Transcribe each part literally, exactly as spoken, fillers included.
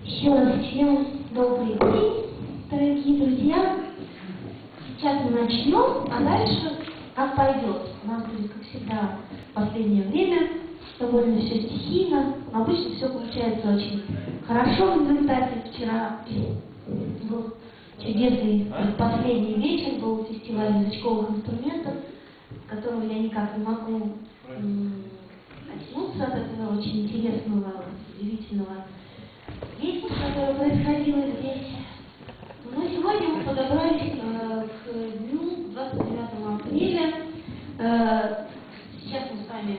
Еще раз всем добрый день, дорогие друзья. Сейчас мы начнем, а дальше как пойдет. У нас будет, как всегда, в последнее время довольно все стихийно. Обычно все получается очень хорошо в результате. Вчера был чудесный последний вечер, был фестиваль язычковых инструментов, с которого я никак не могу очнуться от этого очень интересного, удивительного действия, которое происходило здесь. Но сегодня мы подобрались э, к дню двадцать девятого апреля. Э, сейчас мы с вами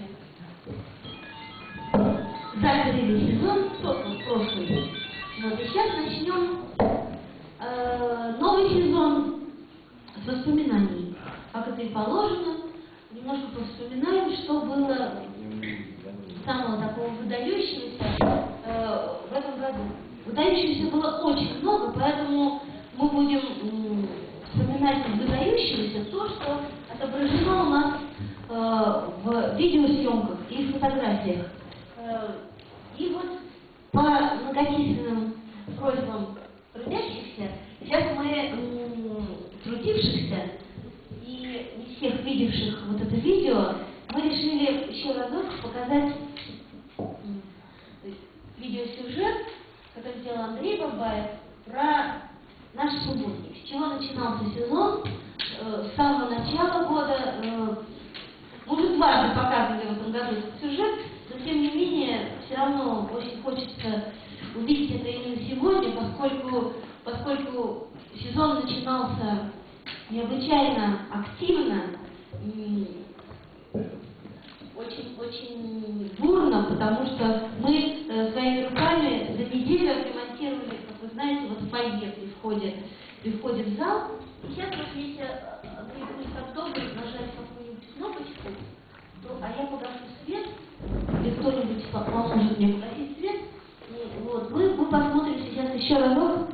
закрыли сезон, тот вот прошлый. Вот, и сейчас начнем э, новый сезон с воспоминаний, как это и положено. Немножко повспоминаем, что было самого такого выдающегося э, в этом году. Выдающегося было очень много, поэтому мы будем м, вспоминать выдающегося то, что отображено у нас э, в видеосъемках и фотографиях. Э, и вот по многочисленным просьбам трудящихся, сейчас мы м, трудившихся и не всех видевших вот это видео, мы решили еще разок показать видеосюжет, который сделал Андрей Бабаев, про наш субботник. С чего начинался сезон? Э, с самого начала года. Э, мы уже дважды показывали в этом году этот сюжет, но тем не менее, все равно очень хочется увидеть это именно сегодня, поскольку, поскольку сезон начинался необычайно активно, очень-очень бурно, потому что мы э, своими руками за неделю отремонтировали, как вы знаете, вот фойе при входе, при входе в зал. И сейчас вот если Андрей будет так добрый нажать какую-нибудь кнопочку, то, а я погашу свет, или кто-нибудь поможет мне погасить свет, и, вот, мы, мы посмотрим сейчас еще разок